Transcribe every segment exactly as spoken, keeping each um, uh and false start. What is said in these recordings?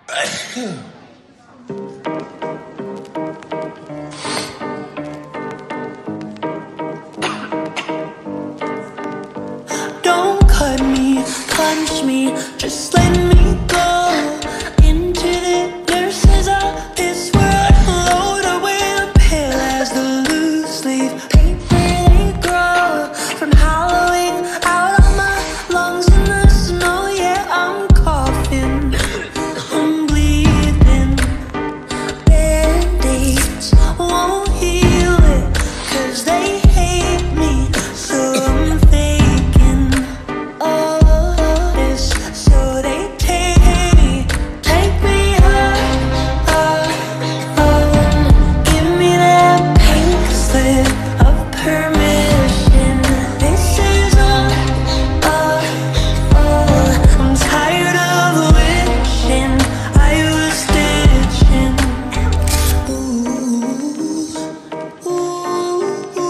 Don't cut me, punch me, just let me go into the nurse's office where I float away, pale as the loose leaf paper they grow from howling out of my lungs in the snow. Yeah, I'm coughing, I'm bleeding, band-aids won't heal it, 'cause they hate me, so I'm faking all of this, so they take me, take me up, up, up, give me that pink slip of permission. This is all, all, all. I'm tired of wishing I was stitching. Ooh, ooh,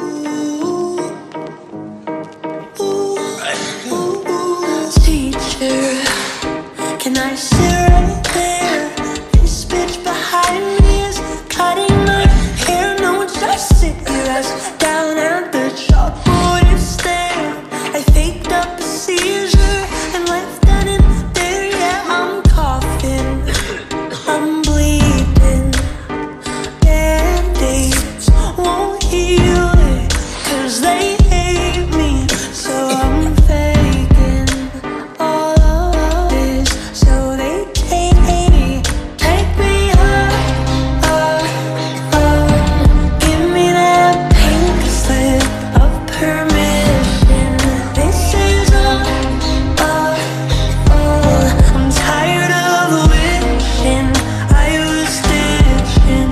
ooh, ooh. Teacher, can I sit right there? This bitch behind me is cutting my hair. No one just sit your ass down at the chalkboard instead. I faked up a seizure and left that in there. Yeah, I'm coughing, I'm bleeding, band-aids won't heal it, 'cause they hate me, so I'm faking all of this, so they take me, take me up, up, up, give me that pink slip of permission. This is all, all, all. I'm tired of wishing I was stitching.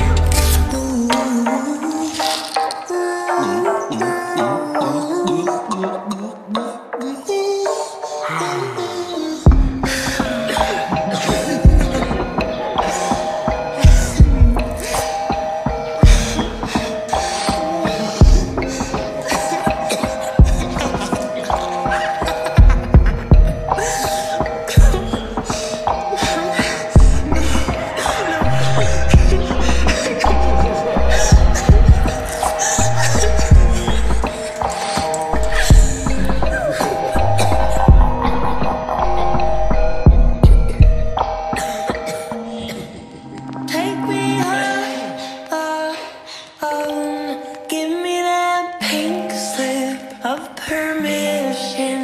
Take me up, up, up, give me that pink slip of permission.